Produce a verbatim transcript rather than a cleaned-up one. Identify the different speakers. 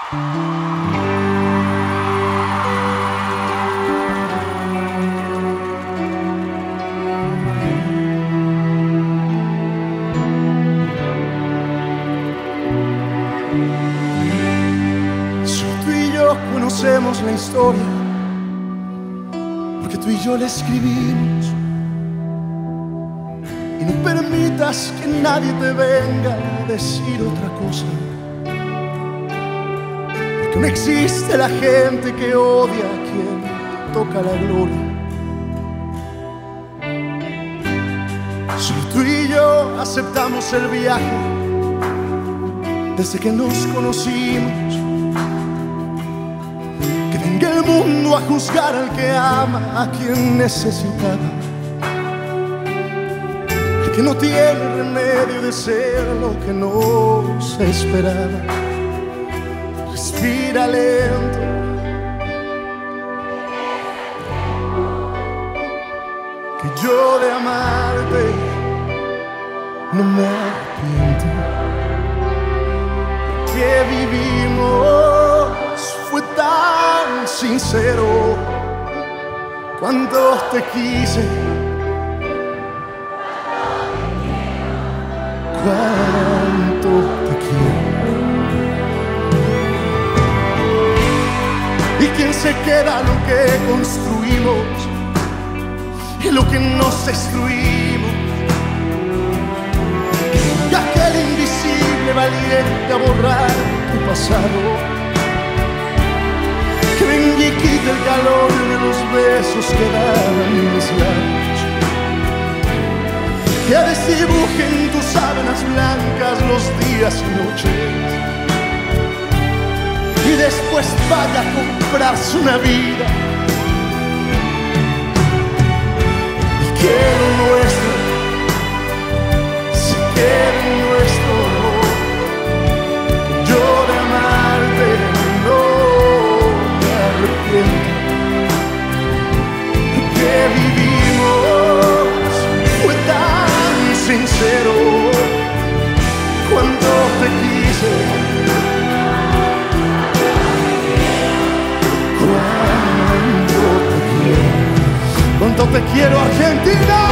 Speaker 1: Solo tú y yo conocemos la historia, porque tú y yo la escribimos. Y no permitas que nadie te venga a decir otra cosa, porque no existe la gente que odia a quien toca la gloria. Solo tú y yo aceptamos el viaje desde que nos conocimos. Que venga el mundo a juzgar al que ama, a quien necesitaba, el que no tiene remedio de ser lo que no se esperaba. Respira lento, que yo de amarte no me arrepiento. Que vivimos fue tan sincero. Cuando te quise, cuánto te quiero. ¿Y quién se queda lo que construimos y lo que nos destruimos? Y aquel invisible valiente a borrar tu pasado, que venga y quite el calor de los besos que daban mis labios, que desdibuje en tus sábanas blancas los días y noches, y después vaya a comprarse una vida. Y que lo nuestro se quede nuestro. Yo de amarte no me arrepiento. Que vivimos fue tan sincero. Cuando te quise, cuánto te quiero, cuánto te quiero, Argentina.